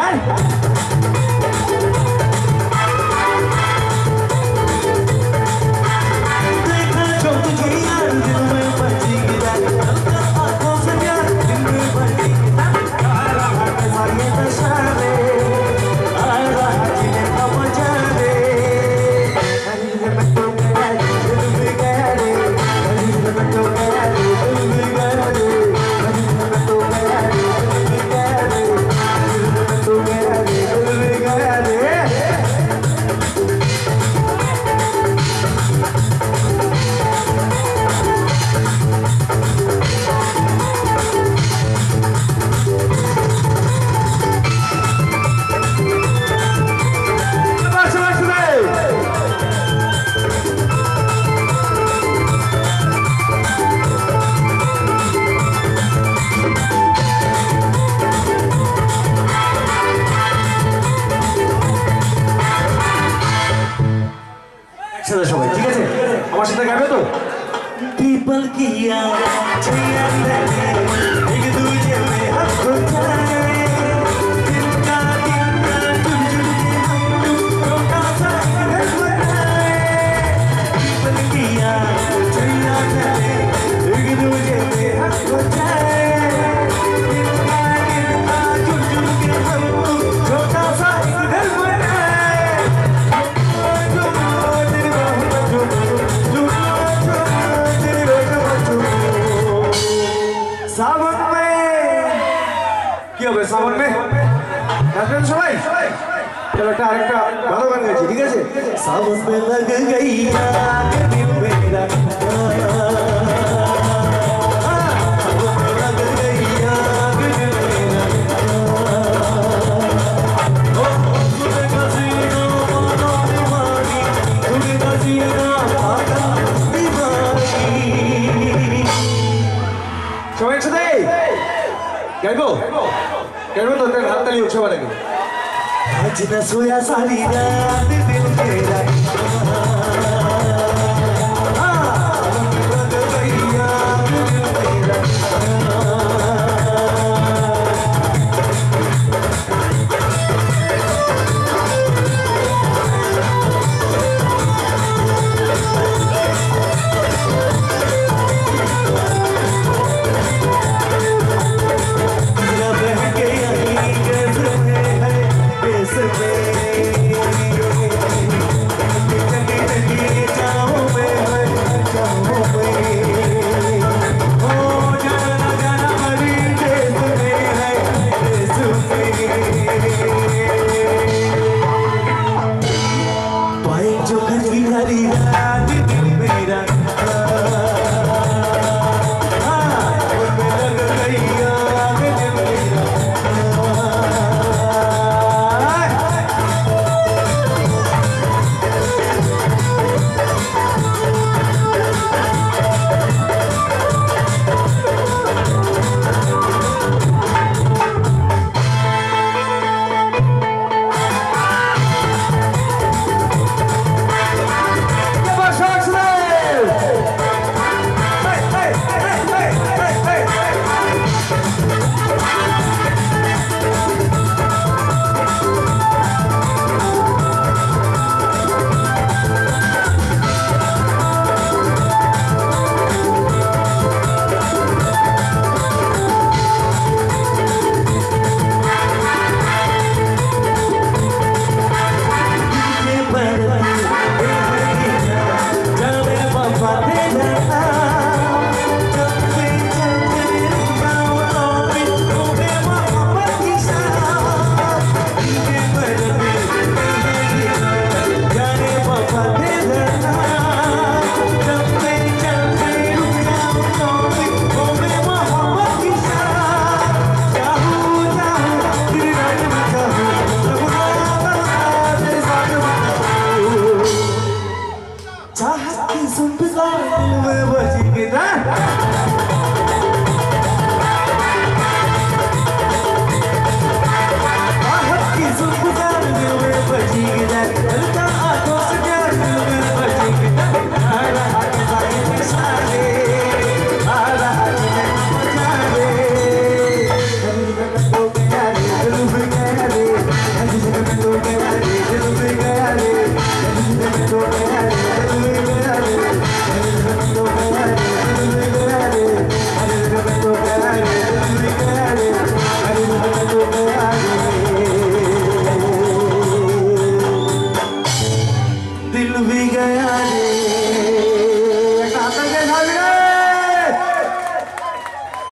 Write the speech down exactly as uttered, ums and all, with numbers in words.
people किया एक दूजे में हाथ खो जाए दिन का दिन का जुड़ जुड़ के हम छोटा सा घर बनाए पीपल किया छैया चले एक दूजे में हाथ खो जाए दिन का दिन का जुड़ जुड़ के हम छोटा सा घर बनाए सावन में क्या भाई सावन में नाचবেন সবাই चलो একটা আরেকটা ভালো গান গাইছি ঠিক আছে सावन में लग गई आग दिल मेरा সবাই একসাথে গাইবো গাইবো তো হাততালি উৎসব আগে आज न सोया सारी रात दिल मेरा